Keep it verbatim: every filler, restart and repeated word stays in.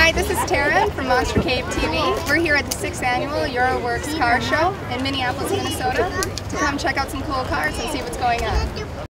Hi, this is Taryn from Monster Cave T V. We're here at the sixth annual Euroworks Car Show in Minneapolis, Minnesota to come check out some cool cars and see what's going on.